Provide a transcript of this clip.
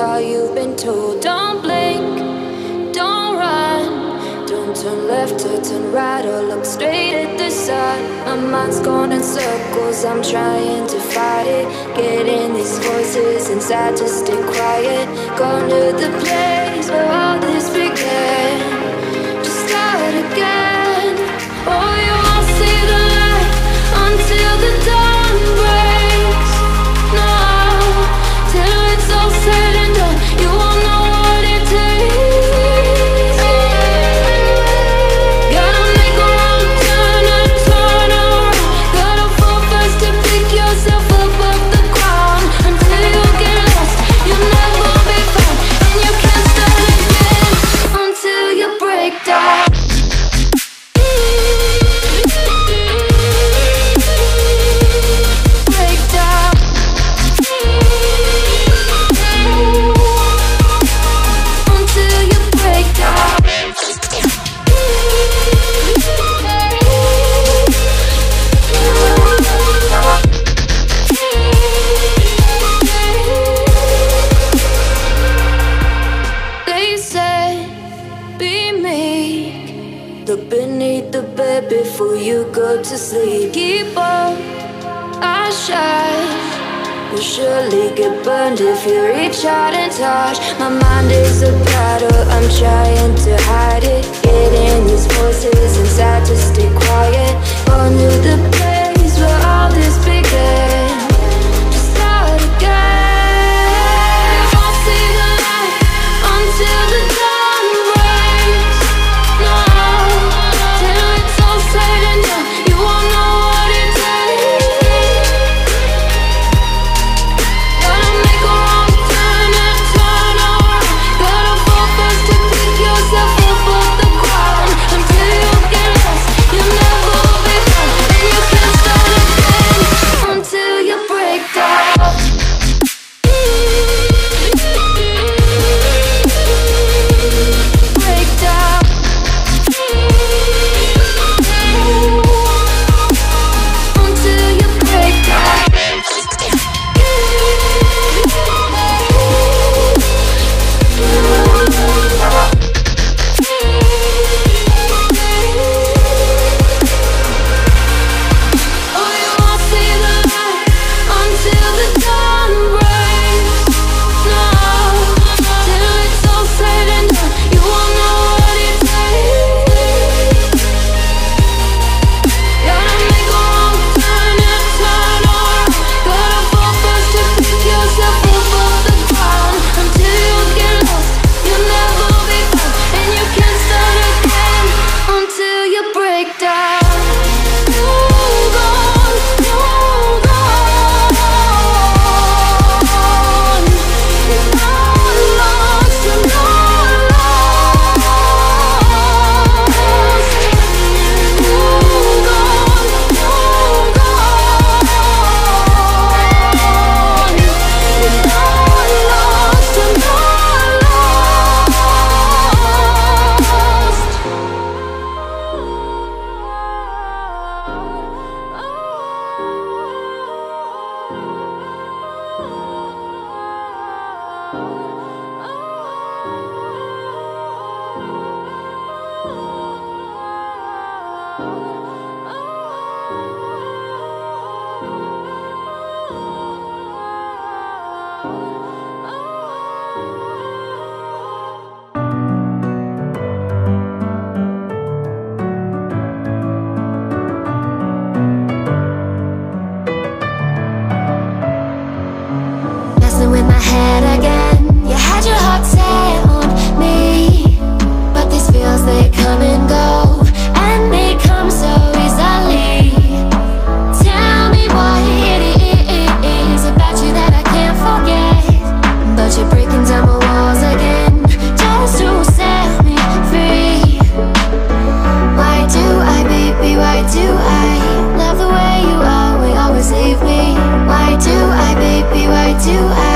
all you've been told. Don't blink, don't run, don't turn left or turn right or look straight at the sun. My mind's going in circles, I'm trying to fight it. Getting these voices inside to stay quiet. Going to the place where all this began. Just start again. Oh, you won't see the light until the dawn breaks. No, till it's all said and done, you won't know what it takes. Gotta make a wrong turn and turn around. Gotta fall fast to pick yourself up off the ground. Until you get lost, you'll never be found. And you can't start again until you break down. Look beneath the bed before you go to sleep. Keep on, I shine. You'll surely get burned if you reach out and touch. My mind is a battle, I'm trying to hide it. Getting these voices inside to stay quiet. On to the place where all this began. Just start again. You won't see the light until the dawn breaks. No, till it's all said and done, you won't know what it takes. Gotta make a wrong turn and turn around. Gotta fall fast to pick yourself up off the ground. Until you get lost, you'll never be found. And you can't start again until you break down. Break down. Until you break down. Oh, you won't see the light until the dawn breaks. No, till it's all said and done, you won't know what it takes. Gotta make a wrong turn and turn around. Gotta fall fast to pick yourself up off the ground. Until you get lost, you'll never be found. And you can't start again until you break down. Hold on, hold on. You're not lost, you're not lost. Hold on, hold on. You're not lost, you're not messing with my head again. You had your heart set on me, but these feels, they come and go, and they come so easily. Tell me what it is about you that I can't forget. But you're breaking down my walls again, just to set me free. Why do I, baby, why do I love the way you are, we always leave me? Why do I, baby, why do I